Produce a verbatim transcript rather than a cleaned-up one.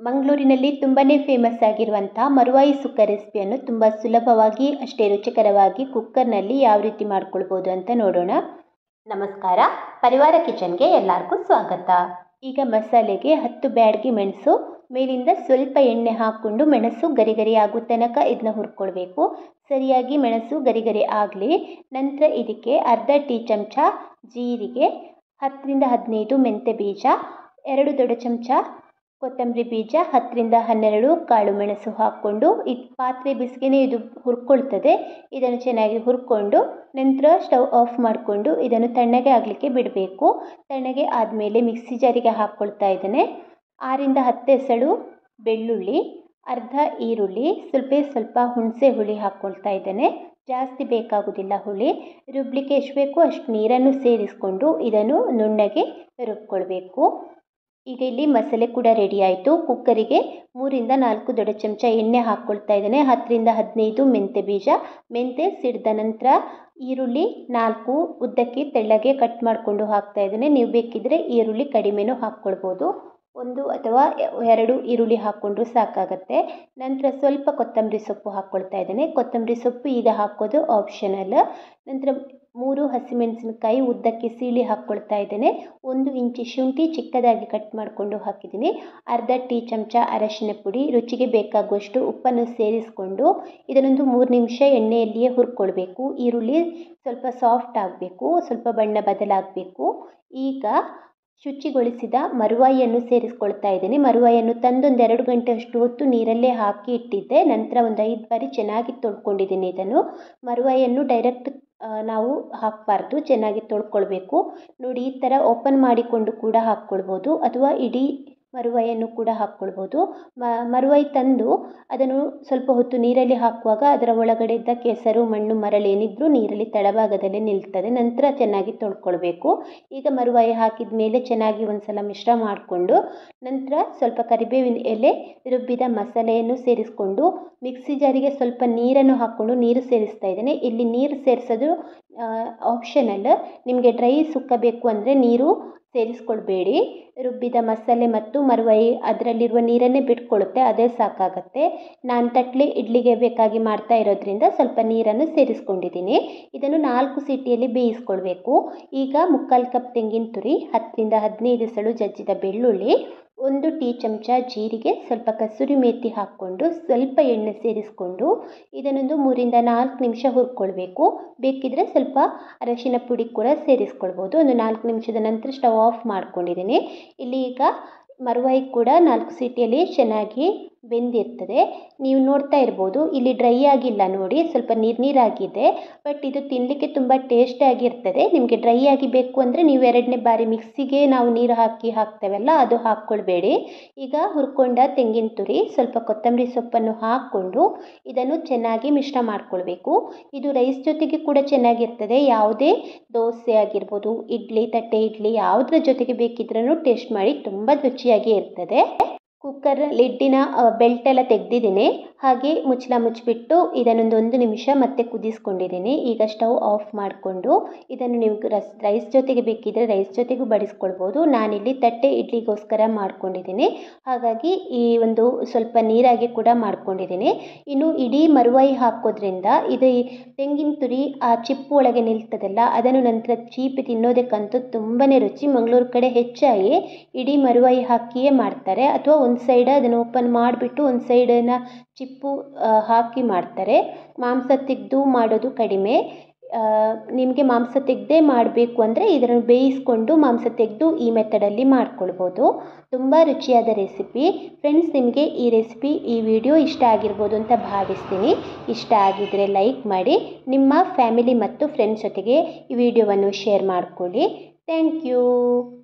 ಮಂಗಳೂರಿನಲ್ಲಿ ತುಂಬಾ ಫೇಮಸ್ ಆಗಿರುವಂಥ ಮರುವಾಯಿ ಸುಕ್ಕ ರೆಸಿಪಿಯನ್ನು ತುಂಬ ಸುಲಭವಾಗಿ ಅಷ್ಟೇ ರುಚಿಕರವಾಗಿ ಕುಕ್ಕರ್ನಲ್ಲಿ ಯಾವ ರೀತಿ ಮಾಡ್ಕೊಳ್ಬೋದು ಅಂತ ನೋಡೋಣ. ನಮಸ್ಕಾರ, ಪರಿವಾರ ಕಿಚನ್ಗೆ ಎಲ್ಲರಿಗೂ ಸ್ವಾಗತ. ಈಗ ಮಸಾಲೆಗೆ ಹತ್ತು ಬ್ಯಾಡಗಿ ಮೆಣಸು, ಮೇಲಿಂದ ಸ್ವಲ್ಪ ಎಣ್ಣೆ ಹಾಕ್ಕೊಂಡು ಮೆಣಸು ಗರಿ ಗರಿ ಆಗೋ ತನಕ ಇದನ್ನ ಹುರ್ಕೊಳ್ಬೇಕು. ಸರಿಯಾಗಿ ಮೆಣಸು ಗರಿ ಗರಿ ಆಗಲಿ. ನಂತರ ಇದಕ್ಕೆ ಅರ್ಧ ಟೀ ಚಮಚ ಜೀರಿಗೆ, ಹತ್ತರಿಂದ ಹದಿನೈದು ಮೆಂತ್ಯ ಬೀಜ, ಎರಡು ದೊಡ್ಡ ಚಮಚ ಕೊತ್ತಂಬರಿ ಬೀಜ, ಹತ್ತರಿಂದ ಹನ್ನೆರಡು ಕಾಳು ಮೆಣಸು ಹಾಕ್ಕೊಂಡು ಇದು ಪಾತ್ರೆ ಬಿಸಿಗೆನೇ ಇದು ಹುರ್ಕೊಳ್ತದೆ. ಇದನ್ನು ಚೆನ್ನಾಗಿ ಹುರ್ಕೊಂಡು ನಂತರ ಸ್ಟವ್ ಆಫ್ ಮಾಡಿಕೊಂಡು ಇದನ್ನು ತಣ್ಣಗೆ ಆಗಲಿಕ್ಕೆ ಬಿಡಬೇಕು. ತಣ್ಣಗೆ ಆದಮೇಲೆ ಮಿಕ್ಸಿ ಜಾರಿಗೆ ಹಾಕ್ಕೊಳ್ತಾ ಇದ್ದೇನೆ. ಆರಿಂದ ಹತ್ತು ಎಸಳು ಬೆಳ್ಳುಳ್ಳಿ, ಅರ್ಧ ಈರುಳ್ಳಿ, ಸ್ವಲ್ಪ ಸ್ವಲ್ಪ ಹುಣಸೆ ಹುಳಿ ಹಾಕ್ಕೊಳ್ತಾ ಇದ್ದೇನೆ. ಜಾಸ್ತಿ ಬೇಕಾಗೋದಿಲ್ಲ ಹುಳಿ. ರುಬ್ಲಿಕ್ಕೆ ಎಷ್ಟು ಬೇಕೋ ಅಷ್ಟು ನೀರನ್ನು ಸೇರಿಸ್ಕೊಂಡು ಇದನ್ನು ನುಣ್ಣಗೆ ರುಬ್ಕೊಳ್ಬೇಕು. ಈಗ ಇಲ್ಲಿ ಮಸಾಲೆ ಕೂಡ ರೆಡಿ ಆಯಿತು. ಕುಕ್ಕರಿಗೆ ಮೂರಿಂದ ನಾಲ್ಕು ದೊಡ್ಡ ಚಮಚ ಎಣ್ಣೆ ಹಾಕ್ಕೊಳ್ತಾ ಇದ್ದೇನೆ. ಹತ್ತರಿಂದ ಹದಿನೈದು ಮೆಂತ್ಯ ಬೀಜ, ಮೆಂತ್ಯ ಸಿಡಿದ ನಂತರ ಈರುಳ್ಳಿ ನಾಲ್ಕು ಉದ್ದಕ್ಕೆ ತೆಳ್ಳಗೆ ಕಟ್ ಮಾಡಿಕೊಂಡು ಹಾಕ್ತಾ ಇದ್ದೇನೆ. ನೀವು ಬೇಕಿದ್ದರೆ ಈರುಳ್ಳಿ ಕಡಿಮೆನೂ ಹಾಕ್ಕೊಳ್ಬೋದು. ಒಂದು ಅಥವಾ ಎರಡು ಈರುಳ್ಳಿ ಹಾಕ್ಕೊಂಡ್ರೂ ಸಾಕಾಗತ್ತೆ. ನಂತರ ಸ್ವಲ್ಪ ಕೊತ್ತಂಬರಿ ಸೊಪ್ಪು ಹಾಕ್ಕೊಳ್ತಾ ಇದ್ದೇನೆ. ಕೊತ್ತಂಬರಿ ಸೊಪ್ಪು ಈಗ ಹಾಕೋದು ಆಪ್ಷನಲ್. ನಂತರ ಮೂರು ಹಸಿಮೆಣಸಿನಕಾಯಿ ಉದ್ದಕ್ಕೆ ಸೀಳಿ ಹಾಕ್ಕೊಳ್ತಾ ಇದ್ದೇನೆ. ಒಂದು ಇಂಚು ಶುಂಠಿ ಚಿಕ್ಕದಾಗಿ ಕಟ್ ಮಾಡಿಕೊಂಡು ಹಾಕಿದ್ದೀನಿ. ಅರ್ಧ ಟೀ ಚಮಚ ಅರಶಿನ ಪುಡಿ, ರುಚಿಗೆ ಬೇಕಾಗುವಷ್ಟು ಉಪ್ಪನ್ನು ಸೇರಿಸ್ಕೊಂಡು ಇದನ್ನೊಂದು ಮೂರು ನಿಮಿಷ ಎಣ್ಣೆಯಲ್ಲಿಯೇ ಹುರ್ಕೊಳ್ಬೇಕು. ಈರುಳ್ಳಿ ಸ್ವಲ್ಪ ಸಾಫ್ಟ್ ಆಗಬೇಕು, ಸ್ವಲ್ಪ ಬಣ್ಣ ಬದಲಾಗಬೇಕು. ಈಗ ಶುಚಿಗೊಳಿಸಿದ ಮರುವಾಯಿಯನ್ನು ಸೇರಿಸ್ಕೊಳ್ತಾ ಇದ್ದೀನಿ. ಮರುವಾಯಿಯನ್ನು ತಂದೊಂದು ಎರಡು ಗಂಟೆ ಅಷ್ಟು ಹೊತ್ತು ನೀರಲ್ಲೇ ಹಾಕಿ ಇಟ್ಟಿದ್ದೆ. ನಂತರ ಒಂದು ಐದು ಬಾರಿ ಚೆನ್ನಾಗಿ ತೊಳ್ಕೊಂಡಿದ್ದೀನಿ. ಇದನ್ನು ಮರುವಾಯಿಯನ್ನು ಡೈರೆಕ್ಟ್ ನಾವು ಹಾಕಬಾರ್ದು, ಚೆನ್ನಾಗಿ ತೊಳ್ಕೊಳ್ಬೇಕು. ನೋಡಿ, ಈ ಥರ ಓಪನ್ ಮಾಡಿಕೊಂಡು ಕೂಡ ಹಾಕ್ಕೊಳ್ಬೋದು ಅಥವಾ ಇಡೀ ಮರುವಾಯಿಯನ್ನು ಕೂಡ ಹಾಕ್ಕೊಳ್ಬೋದು. ಮ ಮರುವಾಯಿ ತಂದು ಅದನ್ನು ಸ್ವಲ್ಪ ಹೊತ್ತು ನೀರಲ್ಲಿ ಹಾಕುವಾಗ ಅದರ ಒಳಗಡೆ ಇದ್ದ ಕೆಸರು ಮಣ್ಣು ಮರಳೇನಿದ್ರೂ ನೀರಲ್ಲಿ ತಳಭಾಗದಲ್ಲೇ ನಿಲ್ತದೆ. ನಂತರ ಚೆನ್ನಾಗಿ ತೊಳ್ಕೊಳ್ಬೇಕು. ಈಗ ಮರುವಾಯಿ ಹಾಕಿದ ಮೇಲೆ ಚೆನ್ನಾಗಿ ಒಂದು ಸಲ ಮಿಶ್ರ ಮಾಡಿಕೊಂಡು ನಂತರ ಸ್ವಲ್ಪ ಕರಿಬೇವಿನ ಎಲೆ, ರುಬ್ಬಿದ ಮಸಾಲೆಯನ್ನು ಸೇರಿಸ್ಕೊಂಡು ಮಿಕ್ಸಿ ಜಾರಿಗೆ ಸ್ವಲ್ಪ ನೀರನ್ನು ಹಾಕ್ಕೊಂಡು ನೀರು ಸೇರಿಸ್ತಾ ಇದ್ದೇನೆ. ಇಲ್ಲಿ ನೀರು ಸೇರಿಸೋದು ಆಪ್ಷನಲ್. ನಿಮಗೆ ಡ್ರೈ ಸುಕ್ಕ ಬೇಕು ಅಂದರೆ ನೀರು ಸೇರಿಸ್ಕೊಳ್ಬೇಡಿ. ರುಬ್ಬಿದ ಮಸಾಲೆ ಮತ್ತು ಮರುವಾಯಿ ಅದರಲ್ಲಿರುವ ನೀರನ್ನೇ ಬಿಟ್ಕೊಳ್ಳುತ್ತೆ, ಅದೇ ಸಾಕಾಗತ್ತೆ. ನಾನು ತಟ್ಟಲೆ ಇಡ್ಲಿಗೆ ಬೇಕಾಗಿ ಮಾಡ್ತಾ ಇರೋದ್ರಿಂದ ಸ್ವಲ್ಪ ನೀರನ್ನು ಸೇರಿಸ್ಕೊಂಡಿದ್ದೀನಿ. ಇದನ್ನು ನಾಲ್ಕು ಸೀಟಿಯಲ್ಲಿ ಬೇಯಿಸ್ಕೊಳ್ಬೇಕು. ಈಗ ಮುಕ್ಕಾಲು ಕಪ್ ತೆಂಗಿನ ತುರಿ, ಹತ್ತರಿಂದ ಹದಿನೈದು ಎಸಳು ಜಜ್ಜಿದ ಬೆಳ್ಳುಳ್ಳಿ, ಒಂದು ಟೀ ಚಮಚ ಜೀರಿಗೆ, ಸ್ವಲ್ಪ ಕಸೂರಿ ಮೇಥಿ ಹಾಕ್ಕೊಂಡು ಸ್ವಲ್ಪ ಎಣ್ಣೆ ಸೇರಿಸ್ಕೊಂಡು ಇದನ್ನೊಂದು ಮೂರಿಂದ ನಾಲ್ಕು ನಿಮಿಷ ಹುರ್ಕೊಳ್ಬೇಕು. ಬೇಕಿದ್ರೆ ಸ್ವಲ್ಪ ಅರಶಿನ ಪುಡಿ ಕೂಡ ಸೇರಿಸ್ಕೊಳ್ಬೋದು. ಒಂದು ನಾಲ್ಕು ನಿಮಿಷದ ನಂತರ ಸ್ಟವ್ ಆಫ್ ಮಾಡ್ಕೊಂಡಿದ್ದೀನಿ. ಇಲ್ಲಿ ಈಗ ಮರುವಾಯಿ ಕೂಡ ನಾಲ್ಕು ಸೀಟಿಯಲ್ಲಿ ಚೆನ್ನಾಗಿ ಬೆಂದಿರ್ತದೆ. ನೀವು ನೋಡ್ತಾ ಇರ್ಬೋದು, ಇಲ್ಲಿ ಡ್ರೈ ಆಗಿಲ್ಲ ನೋಡಿ, ಸ್ವಲ್ಪ ನೀರು ನೀರಾಗಿದೆ. ಬಟ್ ಇದು ತಿನ್ನಲಿಕ್ಕೆ ತುಂಬ ಟೇಸ್ಟಿಯಾಗಿರ್ತದೆ. ನಿಮಗೆ ಡ್ರೈ ಆಗಿ ಬೇಕು ಅಂದರೆ ನೀವು ಎರಡನೇ ಬಾರಿ ಮಿಕ್ಸಿಗೆ ನಾವು ನೀರು ಹಾಕಿ ಹಾಕ್ತೇವಲ್ಲ, ಅದು ಹಾಕ್ಕೊಳ್ಬೇಡಿ. ಈಗ ಹುರ್ಕೊಂಡ ತೆಂಗಿನ ತುರಿ, ಸ್ವಲ್ಪ ಕೊತ್ತಂಬರಿ ಸೊಪ್ಪನ್ನು ಹಾಕ್ಕೊಂಡು ಇದನ್ನು ಚೆನ್ನಾಗಿ ಮಿಶ್ರ ಮಾಡ್ಕೊಳ್ಬೇಕು. ಇದು ರೈಸ್ ಜೊತೆಗೆ ಕೂಡ ಚೆನ್ನಾಗಿರ್ತದೆ. ಯಾವುದೇ ದೋಸೆ ಆಗಿರ್ಬೋದು, ಇಡ್ಲಿ, ತಟ್ಟೆ ಇಡ್ಲಿ ಯಾವುದ್ರ ಜೊತೆಗೆ ಬೇಕಿದ್ರೂ ಟೇಸ್ಟ್ ಮಾಡಿ, ತುಂಬ ರುಚಿಯಾಗಿ ಇರ್ತದೆ. ಕುಕ್ಕರ್ ಲಿಡ್ಡಿನ ಬೆಲ್ಟ್ ಎಲ್ಲ ತೆಗೆದಿದ್ದೀನಿ. ಹಾಗೆ ಮುಚ್ಚಳ ಮುಚ್ಚಿಬಿಟ್ಟು ಇದನ್ನೊಂದು ಒಂದು ನಿಮಿಷ ಮತ್ತೆ ಕುದಿಸ್ಕೊಂಡಿದ್ದೀನಿ. ಈಗ ಸ್ಟವ್ ಆಫ್ ಮಾಡಿಕೊಂಡು ಇದನ್ನು ನೀವು ರಸ್ ರೈಸ್ ಜೊತೆಗೆ ಬೇಕಿದ್ದರೆ ರೈಸ್ ಜೊತೆಗೂ ಬಡಿಸ್ಕೊಳ್ಬೋದು. ನಾನಿಲ್ಲಿ ತಟ್ಟೆ ಇಡ್ಲಿಗೋಸ್ಕರ ಮಾಡ್ಕೊಂಡಿದ್ದೀನಿ, ಹಾಗಾಗಿ ಈ ಒಂದು ಸ್ವಲ್ಪ ನೀರಾಗಿ ಕೂಡ ಮಾಡ್ಕೊಂಡಿದ್ದೀನಿ. ಇನ್ನು ಇಡೀ ಮರುವಾಯಿ ಹಾಕೋದ್ರಿಂದ ಇದು ತೆಂಗಿನ ತುರಿ ಆ ಚಿಪ್ಪು ಒಳಗೆ ನಿಲ್ತದಲ್ಲ, ಅದನ್ನು ನಂತರ ಚೀಪಿ ತಿನ್ನೋದಕ್ಕಂತೂ ತುಂಬಾ ರುಚಿ. ಮಂಗಳೂರು ಕಡೆ ಹೆಚ್ಚಾಗಿ ಇಡೀ ಮರುವಾಯಿ ಹಾಕಿಯೇ ಮಾಡ್ತಾರೆ, ಅಥವಾ ಒಂದು ಸೈಡ್ ಅದನ್ನು ಓಪನ್ ಮಾಡಿಬಿಟ್ಟು ಒಂದು ಸೈಡನ್ನು ಚಿಪ್ಪು ಹಾಕಿ ಮಾಡ್ತಾರೆ. ಮಾಂಸ ತೆಗೆದು ಮಾಡೋದು ಕಡಿಮೆ. ನಿಮಗೆ ಮಾಂಸ ತೆಗೆದೇ ಮಾಡಬೇಕು ಅಂದರೆ ಇದನ್ನು ಬೇಯಿಸ್ಕೊಂಡು ಮಾಂಸ ತೆಗೆದು ಈ ಮೆಥಡಲ್ಲಿ ಮಾಡ್ಕೊಳ್ಬೋದು. ತುಂಬ ರುಚಿಯಾದ ರೆಸಿಪಿ. ಫ್ರೆಂಡ್ಸ್, ನಿಮಗೆ ಈ ರೆಸಿಪಿ ಈ ವಿಡಿಯೋ ಇಷ್ಟ ಆಗಿರ್ಬೋದು ಅಂತ ಭಾವಿಸ್ತೀನಿ. ಇಷ್ಟ ಆಗಿದ್ದರೆ ಲೈಕ್ ಮಾಡಿ, ನಿಮ್ಮ ಫ್ಯಾಮಿಲಿ ಮತ್ತು ಫ್ರೆಂಡ್ಸ್ ಜೊತೆಗೆ ಈ ವಿಡಿಯೋವನ್ನು ಶೇರ್ ಮಾಡಿಕೊಳ್ಳಿ. Thank you.